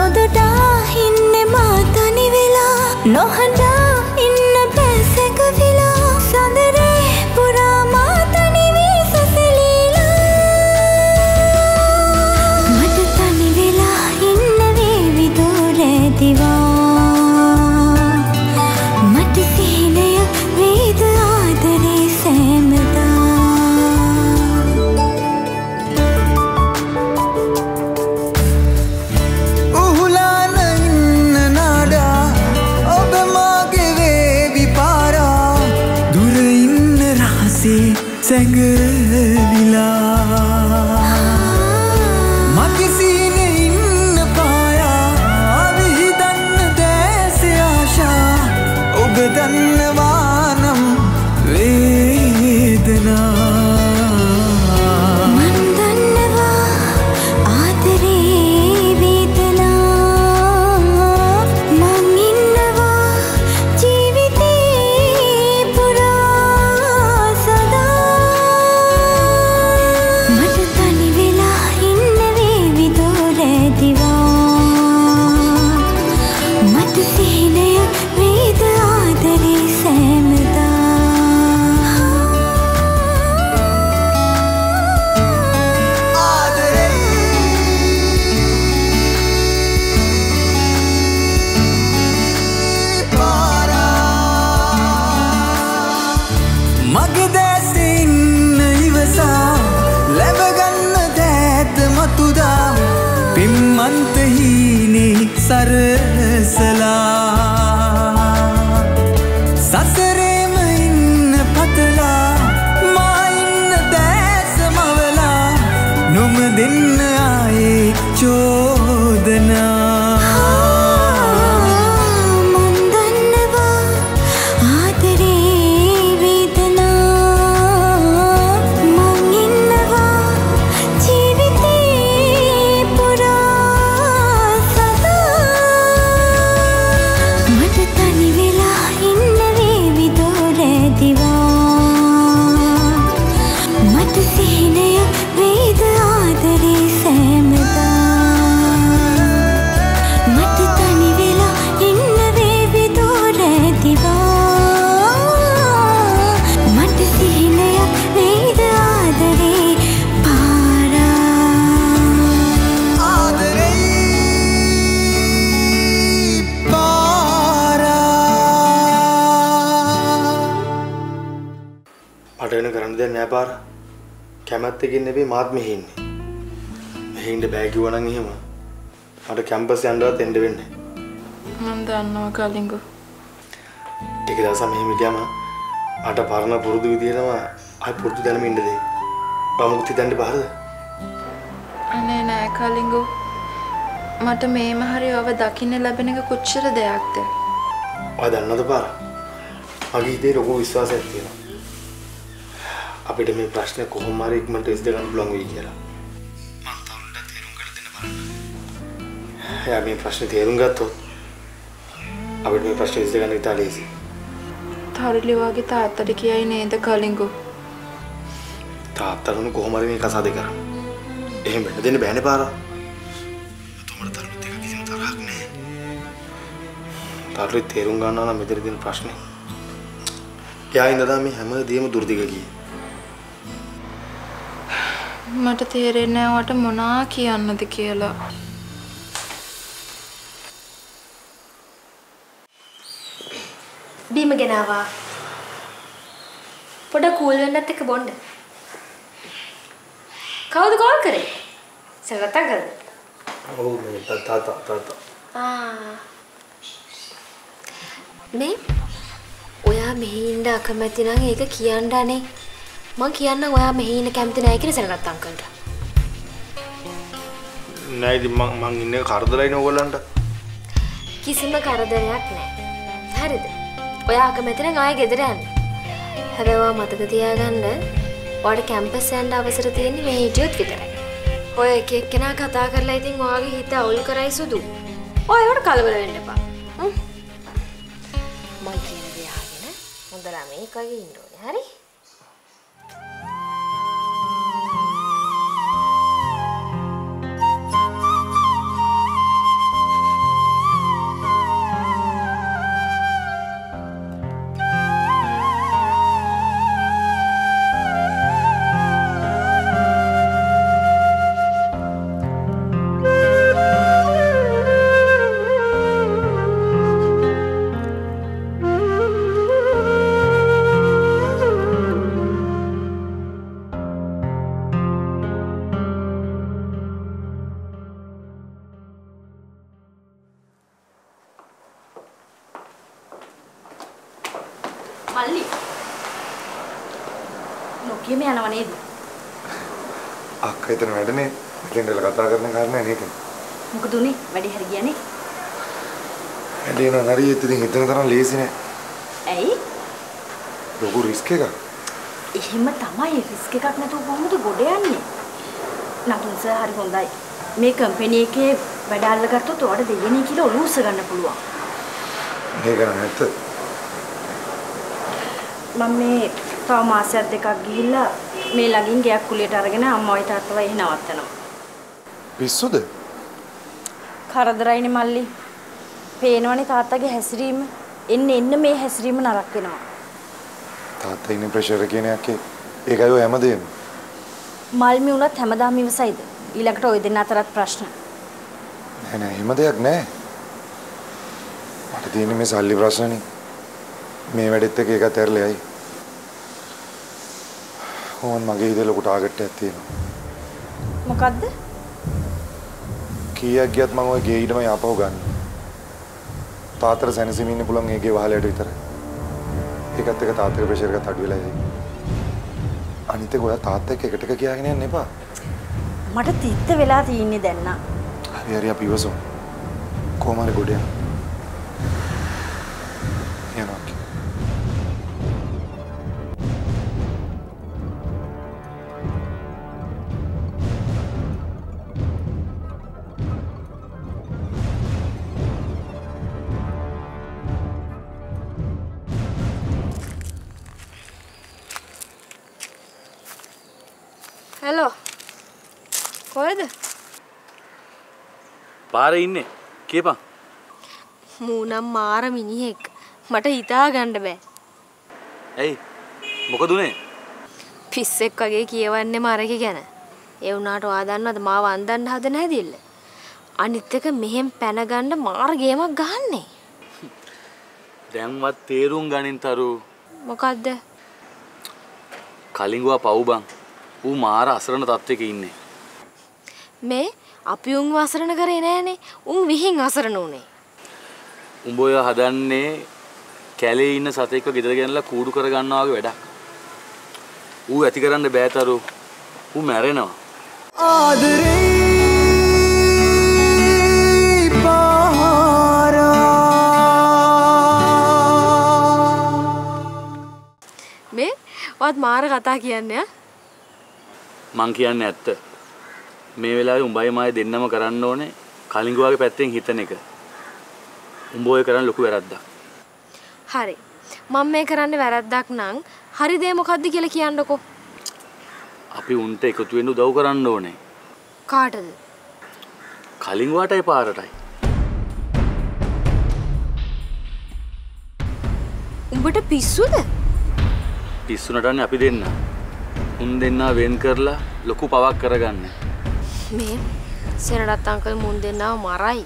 නොදොඩා ඉන්නේ මා තනි වෙලා නොහඬා ඉන්න පැසක විලා සඳරේ පුරා මා තනි වී සැසලීලා මට තනි වෙලා ඉන්න වේවි දෝලේ දිවා මට සිහිනය වේද ආදරේ සෑමදා සැඟවිලා මගේ සීනේ ඉන්න පායා විහිදන්න දැසේ ආශා ඔබ දන්නවා නම් වේදනා මන් දන්නවා ආදරේ වේදනා මං ඉන්නවා ජීවිතේ පුරා සදා මට තනි වෙලා ඉන්න වේවි දෝලේ දිවා මට සිහිනය වේද ආදරේ සෑමදා මගේ දැසේ ඉන්න ඉවසා ලැබගන්න දෑත මතුදා පිම්මන්ත හීනේ සරසලා සසරේම ඉන්න පතලා මා ඉන්න දැස මවලා නොම දෙන්න ආයේ චෝදනා මන් දන්නවා ආදරේ වේදනා මං ඉන්නවා ජීවිතේ පුරා සදා මට තනි වෙලා ඉන්න වේවි දෝලේ දිවා මට සිහිනය වේද ආදරේ සෑමදා මට තනි වෙලා ඉන්න වේවි දෝලේ දිවා මට සිහිනය වේද ආදරේ මට වෙන කරන්න දෙයක් නෑ පාර. කැමැත්තකින් නෙවෙයි මාත් මෙහි ඉන්නේ. මෙහි ඉන්න බෑ කිව්වනම් එහෙම මට කැම්පස් යන්නවත් එන්න වෙන්නේ. මම දන්නවා කලින්ගෝ. ටික දවසක් මෙහෙම හිටියම අට පරණ පුරුදු විදියටම ආයි පුරුදු දැනම ඉන්න දෙයි. බමුකුත් හිතන්න බාරද? අනේ නෑ කලින්ගෝ. මට මේම හරි ඔව දකින්න ලැබෙන එක කොච්චර දෙයක්ද? ඔය දන්නවද පාර? මගේ හිතේ ලොකු විශ්වාසයක් තියෙනවා. අපිට මේ ප්‍රශ්නේ කොහොම හරි ඉක්මනට ඉස්ද ගන්න පුළුවන් වෙයි කියලා. මම තවුන්ට තේරුම් කරලා දෙන්න බලන්න. එයා මේ ප්‍රශ්නේ තේරුම් ගත්තොත් අපිට මේ ප්‍රශ්නේ ඉස්ද ගන්න ඉතාල ලේසි. තරලි වගේ තාත්තට කියයි නේද කලින්ගෝ? තාත්තරුණු කොහොම හරි මේක අසාද කරන්නේ. එහෙම වෙන්න දෙන්න බෑනේ පාර. තුමට තරුත් එක කිසිම තරහක් නෑ. තරලි තේරුම් ගන්නවා නම් මෙතන තියෙන ප්‍රශ්නේ. එයා ඉඳලා මේ හැමදේම දුර්දිග ගියේ. මට තේරෙන්නේ නැහැ වට මොනා කියන්නද කියලා. බීම ගෙනාවා. පොඩ කූල් වෙන්නත් එක්ක බොන්න. කවුද කෝල් කරේ? සරලත් අංකල්ද? ඔව් මේ තාත්තා. මේ ඔයා මෙහි ඉන්න අකමැති නම් ඒක කියන්න අනේ. මං කියන්නම් ඔයා මෙහි ඉන්න කැමති නැහැ කියලා සරලත් අංකල්ට. නෑ ඉතින් මං ඉන්නේ කරදරයිනේ ඕගොල්ලන්ට. කිසිම කරදරයක් නැහැ. හරිද? ඔයා අකමැති නම් ආයෙ ගෙදර යන්න. හැබැයි ඔයා මතක තියාගන්න ඔයාට කැම්පස් යන්න අවසර තියෙන්නේ මේ හිටියොත් විතරයි. ඔය එක එක්කෙනා කතා කරලා ඉතින් ඔයාගේ හිත අවුල් කරයි සුදු. ඔය ඒවට කලබල වෙන්න එපා. මම කියන දේ අහගෙන හොඳ ළමෙක් වගේ ඉන්න ඕනේ. හරි? මල්ලි. නොකියම යනව නේද? අක්කා හිතන වැඩනේ. මෙතෙන්දලා කතා කරන කාරණා නේද? මොකද උනේ? වැඩි හරි ගියානේ. වැඩේ නෝ හරියට ඉතින් හිතන තරම් ලේසි නෑ. ඇයි? ලොකු රිස්ක් එකක්. එහෙම තමයි රිස්ක් එකක් නැතුව කොහොමද ගොඩ යන්නේ? නතුන් සර් හරි හොඳයි. මේ කම්පැනි එකේ වැඩ අල්ලගත්තොත් ඔයාලට දෙවෙනි කිලෝ ඔලුව උස්ස ගන්න පුළුවන්. මේක නැත්ද? මම මේ තව මාසයක් දෙකක් ගිහිල්ලා මේ ළඟින් ගයක් කුලියට අරගෙන අම්මවයි තාත්තවයි එහෙ නවත්තනවා. පිස්සුද? කරදරයිනේ මල්ලි. පේනවනේ තාත්තගේ හැසිරීම. එන්න මේ හැසිරීම නරක වෙනවා. තාත්තා ඉන්නේ ප්‍රෙෂර් එකේ නේ අක්කේ. ඒකයි ඔය හැමදේම. මල්මි උනත් හැමදාම ඉවසයිද? ඊළඟට ඔය දෙන්න අතරත් ප්‍රශ්න. නෑ එහෙම දෙයක් නෑ. මට තියෙන්නේ මේ සල්ලි ප්‍රශ්නනේ. මේ වැඩෙත් එක එකත් ඇරලා යයි. ඕන් මගේ ඉතල ලොකු ටාගට් එකක් තියෙනවා. මොකද්ද? කීයක් ගියත් මම ඔය ගේ ඊටම යපව ගන්න. තාත්තට සැනසීම ඉන්න පුළුවන් ඒකේ වහලයට විතරයි. ඒකත් එක තාත්තගේ ප්‍රෙෂර් එකත් අඩු වෙලා යයි. අනිත් එක ඔයා තාත්තා එක්ක එකට කියාගෙන යන්න එපා. මට තිත්ත වෙලා තියෙන්නේ දැන් නා. හරි අපි ඉවසමු. කොහොම හරි ගොඩ යන්න. යනවා. හලෝ. කොහෙද? පාරේ ඉන්නේ. කියපන්. මූනම් මාර මිනිහෙක්. මට හිතා ගන්න බෑ. ඇයි? මොකද උනේ? පිස්සෙක් වගේ කියවන්නේ මාරගේ ගැන. ඒ වුණාට ඔයා දන්නවද මාව අන්දන්න හදන හැදිල්ල? අනිත් එක මෙහෙන් පැන ගන්න මාර ගේමක් ගහන්නේ. දැන්වත් තේරුම් ගනින් තරු. මොකද්ද? කලින්ගුවා පව් බං. ඌ මාර අසරණ තත්ත්වයක ඉන්නේ. මේ අපි උන් වසරණ කරේ නෑනේ. උන් විහිං අසරණ උනේ. උඹ ඔය හදන්නේ කැලේ ඉන්න සතෙක්ව ගෙදර ගෙනලා කූඩු කර ගන්නවා වගේ වැඩක්. ඌ ඇති කරන්න බෑ තරු. ඌ මැරෙනවා. ආදරේ පහරා මේ වත් මාර කතා කියන්නේ මං කියන්නේ ඇත්ත. මේ වෙලාවේ උඹයි මායි දෙන්නම කරන්න ඕනේ කලින්ගුවාගේ පැත්තෙන් හිතන එක. උඹ ඔය කරන්න ලොකු වැරද්දක්. හරි. මම මේ කරන්නේ වැරද්දක් නම් හරි දේ මොකද්ද කියලා කියන්නකෝ. අපි උන්ට එකතු වෙන්න උදව් කරන්න ඕනේ. කාටද? කලින්ගුවාටයි පාරටයි. උඹට පිස්සුද? පිස්සුනටන්නේ අපි දෙන්න. උන් දෙන්නා වෙන් කරලා ලොකු පවක් කරගන්න. මේ සෙනරත් අංකල් මුන් දෙන්නව මරයි.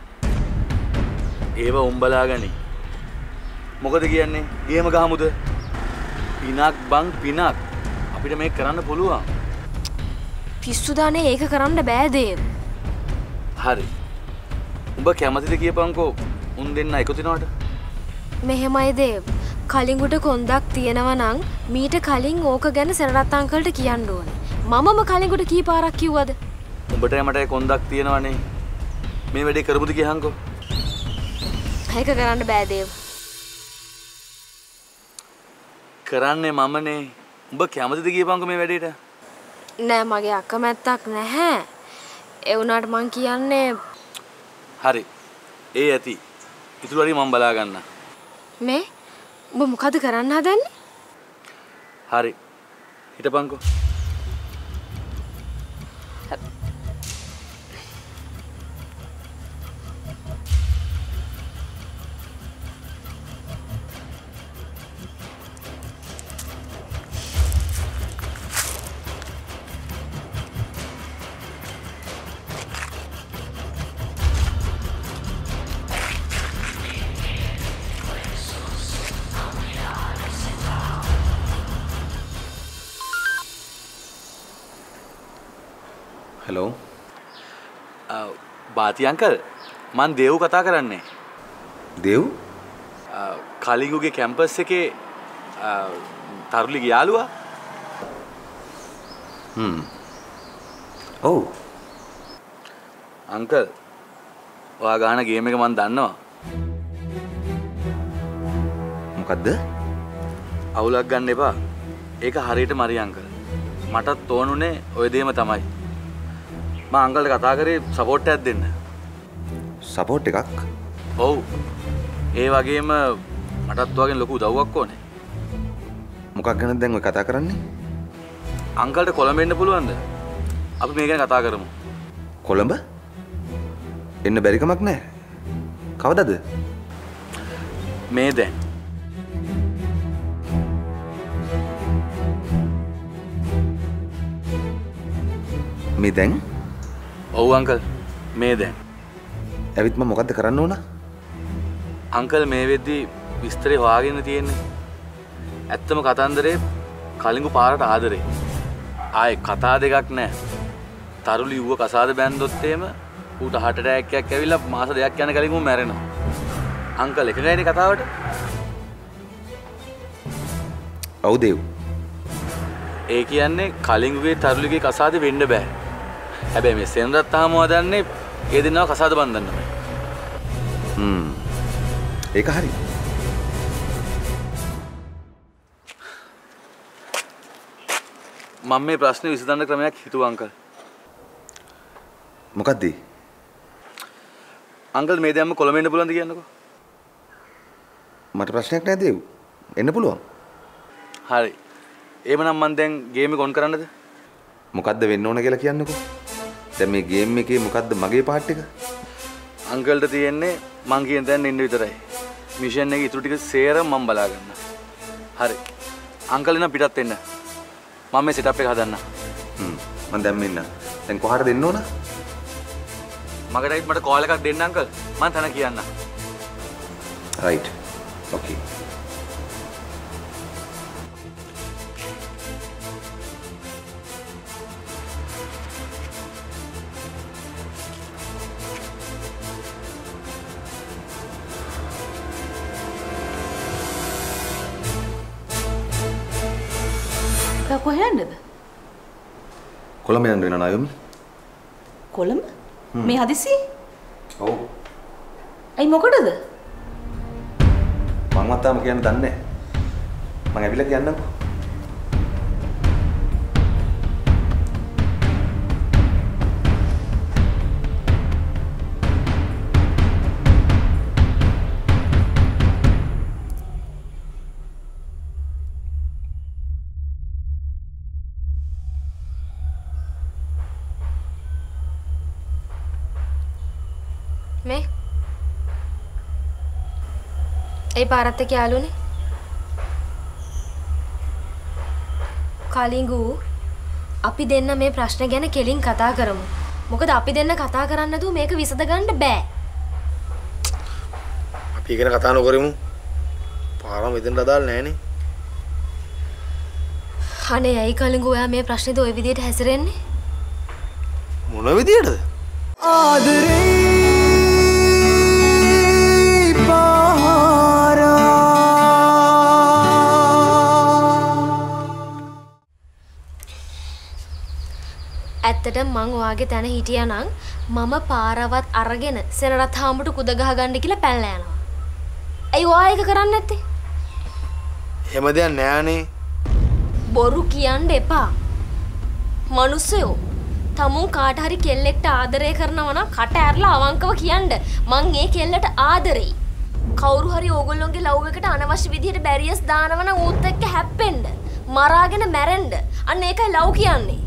ඒව උඹලා ගනි. මොකද කියන්නේ? ගේම ගහමුද? පිනක් බං පිනක්. අපිට මේක කරන්න පුළුවන්. පිස්සු දානේ ඒක කරන්න බෑ දේව. හරි. උඹ කැමතිද කියපන්කෝ උන් දෙන්න එකතු වෙනවට? මෙහෙමයි දේව. කලින්ගුට කොන්දක් තියෙනවා නම් මීට කලින් ඕක ගැන සෙනරත් අංකල්ට කියන්න ඕනේ. මමම කලින්ගුට කී පාරක් කිව්වද? උඹට මට කොන්දක් තියෙනවනේ. මේ වැඩේ කරමුද කියහන්කෝ. ඒක කරන්න බෑ දේව. කරන්නේ මමනේ. උඹ කැමතිද කියපන්කෝ මේ වැඩේට? නෑ මගේ අකමැත්තක් නැහැ. ඒ වුණාට මං කියන්නේ හරි. ඒ ඇති. ඉතුරු හරි මම බලා ගන්න. මේ උඹ මොකද කරන්න හදන්නේ? හරි. හිටපන්කෝ. හෙලෝ. බාති අංකල් මං දේව් කතා කරන්නේ. දේව්? කලිගුගේ කැම්පස් එකේ තරුලිගේ යාළුවා. ඔව්. අංකල් ඔයා ගහන ගේම් එක මම දන්නවා. මොකද්ද? අවුලක් ගන්න එපා. ඒක හරියට මරි අංකල්. මටත් තෝනුනේ ඔය දෙයම තමයි. මම අංකල්ට කතා කරේ සපෝට් එකක් දෙන්න. සපෝට් එකක්? ඔව්. ඒ වගේම මටත් ඔයාගෙන් ලොකු උදව්වක් ඕනේ. මොකක් ගැනද දැන් ඔය කතා කරන්නේ? අංකල්ට කොළඹ එන්න පුළුවන්ද? අපි මේ ගැන කතා කරමු. කොළඹ? එන්න බැරි කමක් නැහැ. කවදද? මේ දැන්. මේ දැන්? ඔව් අංකල්. මේ දැන්. ඇවිත් මම මොකද්ද කරන්න ඕන? අංකල් මේ වෙද්දි විස්තරේ හොයාගෙන තියෙන්නේ. ඇත්තම කතන්දරේ කලිඟු පාරට ආදරේ. ආයේ කතා දෙකක් නැහැ. තරුලි ඌව කසාද බැන්දොත් එහෙම ඌට හට් ඇටැක් එකක් ඇවිල්ලා මාස දෙකක් යන කලින් ඌ මැරෙනවා. අංකල් එකගයිනේ කතාවට. ඔව් දේව්. ඒ කියන්නේ කලිඟුගේ තරුලිගේ කසාද වෙන්න බෑ. හැබැයි මේ සෙනරත් තාම හදන්නේ ඒ දෙන්නව කසාද බඳින්නමයි. ඒක හරි. මම මේ ප්‍රශ්නේ විසඳන්න ක්‍රමයක් හිතුවා අංකල්. මොකද්ද? අංකල් මේ දැම්ම කොළඹ එන්න පුළුවන්ද කියන්නකෝ. මට ප්‍රශ්නයක් නෑ දේව්. එන්න පුළුවන්. හරි. එහෙමනම් මම දැන් ගේම් එක ඔන් කරන්නද? මොකද්ද වෙන්න ඕන කියලා කියන්නකෝ. දැන් මේ ගේම් එකේ මොකද්ද මගේ පාර්ට් එක? අංකල්ට තියෙන්නේ මං කියන තැන ඉන්න විතරයි. මිෂන් එකේ ඉතුරු ටික සේරම මම බලා ගන්නවා. හරි. අංකල් එන පිටත් එන්න. මම මේ සෙටප් එක හදන්න. මම දැන් මෙන්න. දැන් කොහාටද එන්න ඕන? මගටයිත් මට කෝල් එකක් දෙන්න අංකල්. මම තන කියන්න. රයිට්. ඕකේ. කොහේ යන්නද? කොළඹ යන්න වෙන නායොමි. කොළඹ? මේ හදිසි? ඔව්. අයි මොකටද? මං වත්තාම කියන්න දන්නේ නැහැ. මං ඇවිල්ලා කියන්නම්කෝ. මේ ඒ පාරත් එක්ක යාළුවනේ කලිඟු අපි දෙන්න මේ ප්‍රශ්න ගැන කෙලින් කතා කරමු. මොකද අපි දෙන්න කතා කරන්නේ නැතුව මේක විසඳ ගන්න බෑ. අපි ඉගෙන කතා නොකරමු. පාරම මෙතෙන්ට අදාළ නැහනේ. අනේ ඇයි කලිඟු ඔයා මේ ප්‍රශ්නේද ওই විදිහට හැසිරෙන්නේ? මොන විදියටද? ආදරේ ඇත්තටම මං ඔයාගේ තැන හිටියා නම් මම පාරවත් අරගෙන සෙනරත් හාමුට කුද ගහ ගන්න කියලා පැනලා යනවා. ඇයි ඔයා ඒක කරන්නේ නැත්තේ? එහෙම දෙයක් නෑනේ. බොරු කියන්න එපා. මිනිස්සයෝ තමුන් කාට හරි කෙල්ලෙක්ට ආදරය කරනවා නම් කට ඇරලා අවංකව කියන්න මං ඒ කෙල්ලට ආදරෙයි. කවුරු හරි ඕගොල්ලොන්ගේ ලව් එකට අනවශ්‍ය විදිහට බැරියස් දානවා නම් ඌත් එක්ක හැප්පෙන්න, මරාගෙන මැරෙන්න. අන්න ඒකයි ලව් කියන්නේ.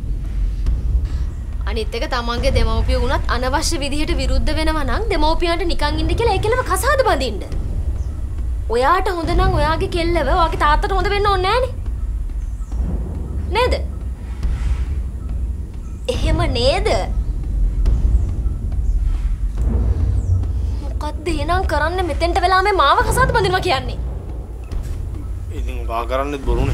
අනිත් එක තමන්ගේ දෙමව්පිය වුණත් අනවශ්‍ය විදිහට විරුද්ධ වෙනවා නම් දෙමව්පියන්ට නිකන් ඉන්න කියලා ඒ කෙල්ලව කසාද බඳින්න. ඔයාට හොඳ නම් ඔයාගේ කෙල්ලව ඔයාගේ තාත්තට හොඳ වෙන්න ඕනේ නෑනේ. නේද? එහෙම නේද? මොකද්ද එහෙනම් කරන්නේ මෙතෙන්ට වෙලා මේ මාව කසාද බඳිනවා කියන්නේ? ඉතින් ඔයා කරන්නේත් බොරුනේ.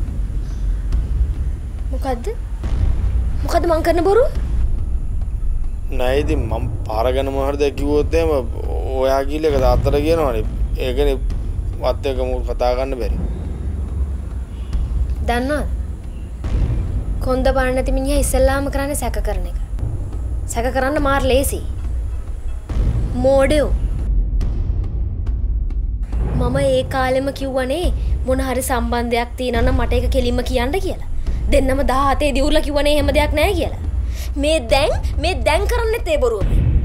මොකද්ද? මොකද්ද මං කරන බොරු? නෑ ඉතින් මම පාර ගැන මොහොතද කිව්වොත් එහෙම ඔයා කියලා එක තාත්තට කියනවනේ. ඒකනේ වත් එක මොකක් කතා ගන්න බැරි. දන්නවද? කොන්ද බාන්න නැති මිනිහා ඉස්සෙල්ලාම කරන්නේ සැක කරන එක. සැක කරන්න මාර ලේසි. මෝඩයෝ. මම ඒ කාලෙම කිව්වනේ මොන හරි සම්බන්ධයක් තියෙනවා නම් මට ඒක කෙලින්ම කියන්න කියලා. දෙන්නම 17 දියුරලා කිව්වනේ එහෙම දෙයක් නැහැ කියලා. මේ දැන් කරන්නේත් ඒ බොරුව.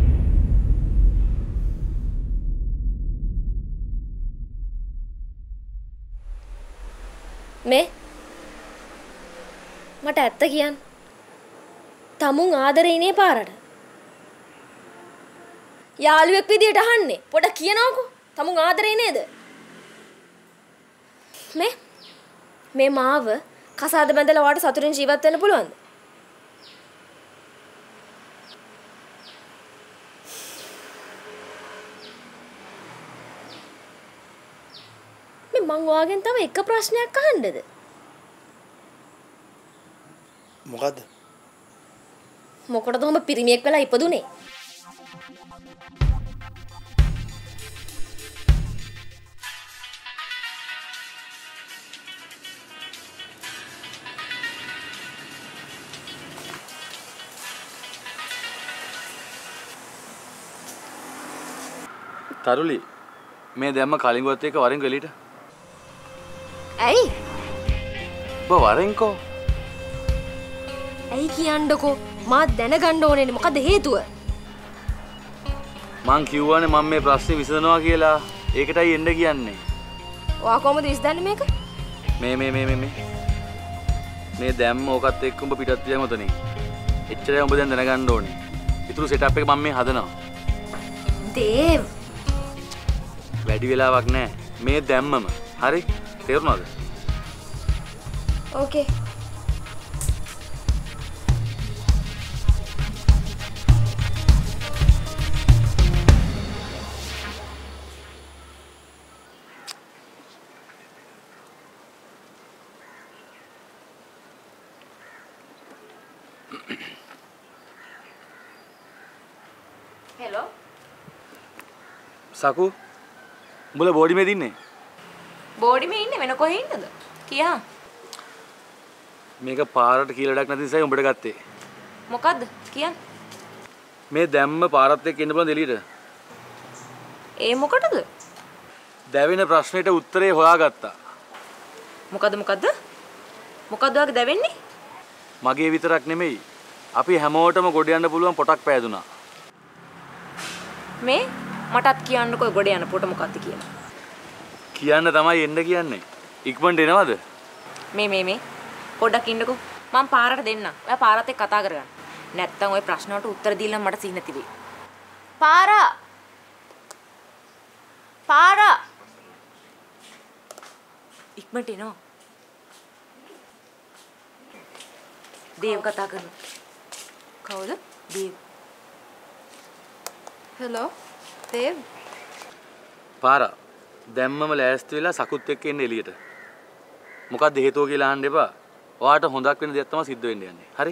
මේ මට ඇත්ත කියන්න. තමුන් ආදරේනේ පාරට. යාළුවෙක් විදියට අහන්නේ. පොඩක් කියනවකෝ. තමුන් ආදරේ නේද? මේ මාව කසාද බැඳලා වාට සතුටින් ජීවත් වෙන්න පුළුවන්ද? මං වාගෙන් තව එක ප්‍රශ්නයක් අහන්නද? මොකද්ද? මොකටද ඔබ පිරිමියෙක් වෙලා ඉපදුනේ? තරුලි මේ දැම්ම කලින්ගොත් එක වරෙන් එළියට. ඇයි? ඔබ වරෙන්කෝ. ඇයි කියන්නකෝ? මා දැනගන්න ඕනේ මොකද හේතුව? මං කිව්වනේ මම මේ ප්‍රශ්නේ විසඳනවා කියලා. ඒකටයි එන්න කියන්නේ. ඔයා කොහොමද විසඳන්නේ මේක? මේ දැම්ම ඕකත් එක්ක උඹ පිටත් යන්න උතනේ. එච්චරයි උඹ දැන් දැනගන්න ඕනේ. ඊටු සෙටප් එක මම මේ හදනවා. දේව් වැඩි වෙලාවක් නැහැ. මේ දැම්මම. හරි? තේරුණාද? ඕකේ. හෙලෝ. සකු උඹලා බෝඩි මේ දින්නේ? බෝඩි මේ ඉන්නේ වෙන කොහෙ ඉන්නද? කියා. මේක පාරට කියලා ඩක් නැති නිසා උඹට ගත්තේ. මොකද්ද? කියන්න. මේ දැම්ම පාරත් එක්ක එන්න බලන්න එළියට. ඒ මොකටද? දැවෙන ප්‍රශ්නෙට උත්තරේ හොයාගත්තා. මොකද්ද? මොකද්ද වගේ දැවෙන්නේ? මගේ විතරක් නෙමෙයි. අපි හැමෝටම ගොඩ යන්න පුළුවන් පොටක් පෑදුනා. මේ මටත් කියන්නකෝ ගොඩ යන පොට මොකක්ද කියලා. කියන්න තමයි එන්න කියන්නේ. ඉක්මනට එනවද? මේ පොඩ්ඩක් ඉන්නකෝ. මම පාරට දෙන්නම්. ඔයා පාරත් එක්ක කතා කරගන්න. නැත්තම් ওই ප්‍රශ්න වලට උත්තර දීලා මට සිහි නැති වෙයි. පාරා ඉක්මනට එනවා. දේව කතා කරනවා. කවුද? දේව. හෙලෝ දේව. පාරා දැම්මම ලෑස්ති වෙලා සකුත් එක්ක එන්න එළියට. මොකක්ද හේතුව කියලා අහන්න එපා. ඔයාට හොඳක් වෙන දෙයක් තමයි සිද්ධ වෙන්න යන්නේ. හරි?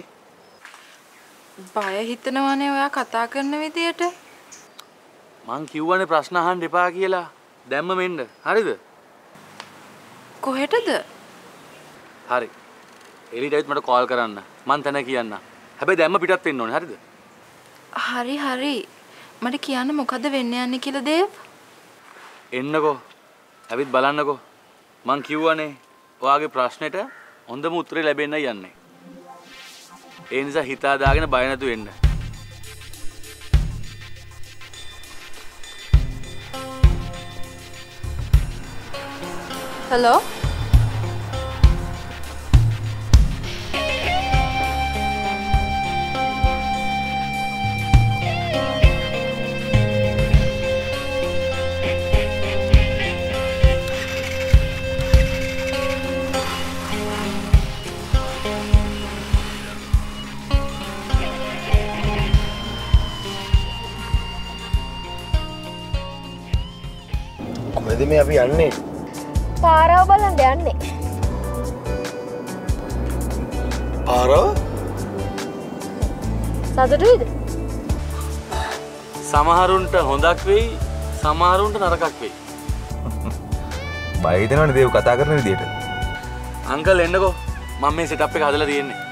බය හිතනවනේ ඔයා කතා කරන විදියට. මං කිව්වනේ ප්‍රශ්න අහන්න එපා කියලා. දැම්මම එන්න. හරිද? කොහෙටද? හරි. එළියට ඇවිත් මට කෝල් කරන්න. මං තැන කියන්න. හැබැයි දැම්ම පිටත් වෙන්න ඕනේ. හරිද? හරි. මට කියන්න මොකද වෙන්න යන්නේ කියලා දේව? එන්නකෝ. ඇවිත් බලන්නකෝ. මං කිව්වනේ ඔයාගේ ප්‍රශ්නෙට හොඳම උත්තරේ ලැබෙන්නයි යන්නේ. ඒ නිසා හිතා දාගෙන බය නැතුව එන්න. හෙලෝ. කොහෙද මේ අපි යන්නේ? පාරව බලන්න යන්නේ. පාරව? සතුටුයිද? සමහරුන්ට හොඳක් වෙයි, සමහරුන්ට නරකක් වෙයි. බය හිතෙනවනේ දේව කතා කරන විදියට. අංකල් එන්නකෝ මම මේ සෙටප් එක හදලා තියෙන්නේ